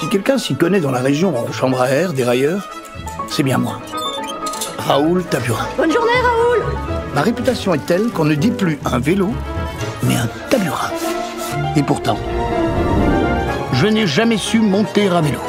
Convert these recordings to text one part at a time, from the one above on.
Si quelqu'un s'y connaît dans la région en chambre à air, dérailleur, c'est bien moi. Raoul Taburin. Bonne journée, Raoul. Ma réputation est telle qu'on ne dit plus un vélo, mais un taburin. Et pourtant, je n'ai jamais su monter à vélo.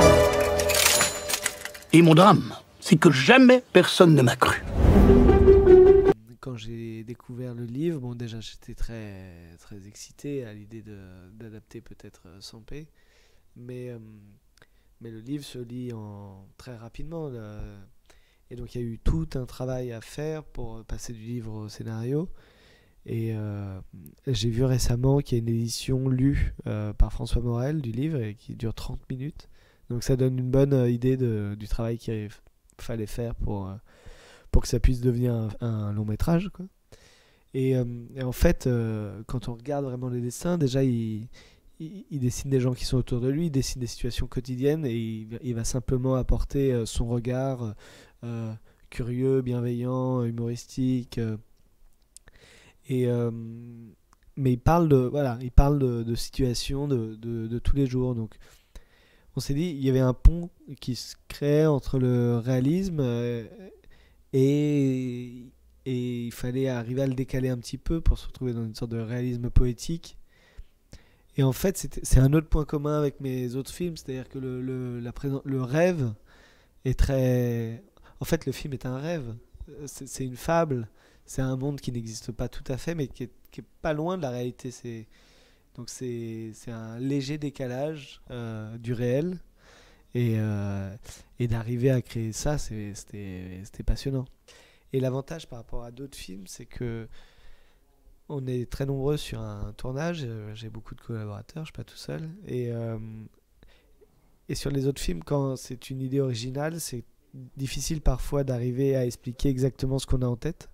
Et mon drame, c'est que jamais personne ne m'a cru. Quand j'ai découvert le livre, bon déjà j'étais très excité à l'idée d'adapter peut-être Sampé, mais le livre se lit très rapidement. Et donc il y a eu tout un travail à faire pour passer du livre au scénario. Et j'ai vu récemment qu'il y a une édition lue par François Morel du livre et qui dure 30 minutes. Donc ça donne une bonne idée du travail qu'il fallait faire pour que ça puisse devenir un long métrage, quoi. Et en fait, quand on regarde vraiment les dessins, déjà il dessine des gens qui sont autour de lui, il dessine des situations quotidiennes et il va simplement apporter son regard curieux, bienveillant, humoristique. Mais il parle de situations de tous les jours. Donc on s'est dit il y avait un pont qui se crée entre le réalisme et il fallait arriver à le décaler un petit peu pour se retrouver dans une sorte de réalisme poétique. Et en fait, c'est un autre point commun avec mes autres films, c'est-à-dire que le rêve est très... En fait, le film est un rêve, c'est une fable, c'est un monde qui n'existe pas tout à fait, mais qui est pas loin de la réalité. Donc c'est un léger décalage du réel. Et d'arriver à créer ça, c'était passionnant. Et l'avantage par rapport à d'autres films, c'est que on est très nombreux sur un tournage. J'ai beaucoup de collaborateurs, je suis pas tout seul. Et sur les autres films, quand c'est une idée originale, c'est difficile parfois d'arriver à expliquer exactement ce qu'on a en tête.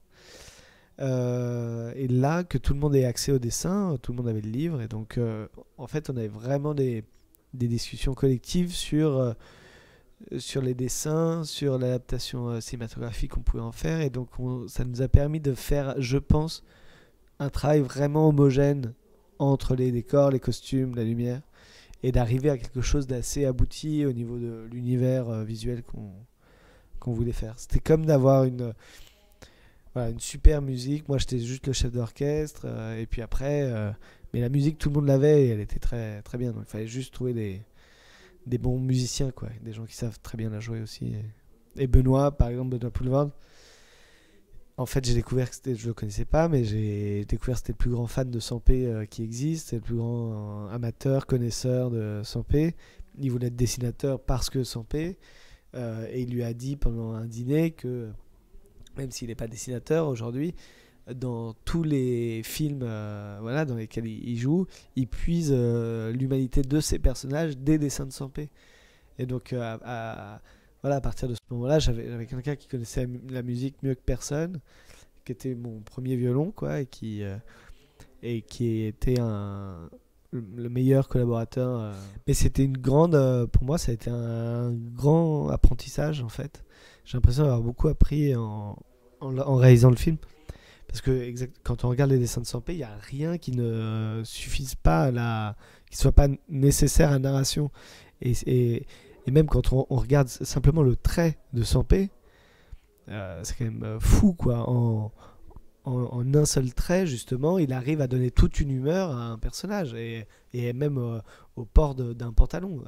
Et là, que tout le monde ait accès au dessin, tout le monde avait le livre. Et donc, en fait, on avait vraiment des discussions collectives sur les dessins, sur l'adaptation cinématographique qu'on pouvait en faire. Et donc ça nous a permis de faire, je pense, un travail vraiment homogène entre les décors, les costumes, la lumière, et d'arriver à quelque chose d'assez abouti au niveau de l'univers visuel qu'on voulait faire. C'était comme d'avoir une super musique. Moi j'étais juste le chef d'orchestre, et puis après... mais la musique, tout le monde l'avait et elle était très, très bien. Donc il fallait juste trouver des bons musiciens, quoi. Des gens qui savent très bien la jouer aussi. Et Benoît, par exemple, Benoît Poulvord, en fait, j'ai découvert que je le connaissais pas, mais j'ai découvert que c'était le plus grand fan de Sampé qui existe. C'est le plus grand amateur, connaisseur de Sampé. Il voulait être dessinateur parce que Sampé. Et il lui a dit pendant un dîner que, même s'il n'est pas dessinateur aujourd'hui, dans tous les films dans lesquels il joue, il puise l'humanité de ses personnages des dessins de Sampé. Et donc à partir de ce moment-là, j'avais quelqu'un qui connaissait la musique mieux que personne, qui était mon premier violon, quoi, et qui était le meilleur collaborateur. Mais c'était pour moi, ça a été un grand apprentissage, en fait. J'ai l'impression d'avoir beaucoup appris en réalisant le film. Parce que quand on regarde les dessins de Sampé, il n'y a rien qui ne suffise pas qui ne soit pas nécessaire à la narration. Et même quand on regarde simplement le trait de Sampé, c'est quand même fou, quoi. En un seul trait, justement, il arrive à donner toute une humeur à un personnage. Et même au port d'un pantalon.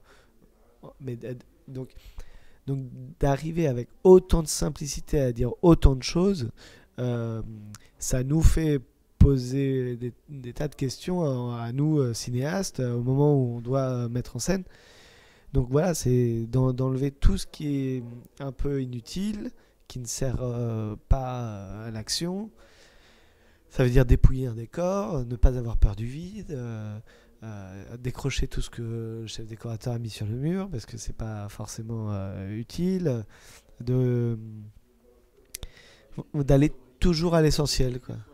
Donc d'arriver avec autant de simplicité à dire autant de choses... ça nous fait poser des tas de questions à nous cinéastes au moment où on doit mettre en scène. Donc voilà, c'est d'enlever tout ce qui est un peu inutile, qui ne sert pas à l'action. Ça veut dire dépouiller un décor, ne pas avoir peur du vide, décrocher tout ce que le chef décorateur a mis sur le mur parce que c'est pas forcément utile, d'aller toujours à l'essentiel, quoi.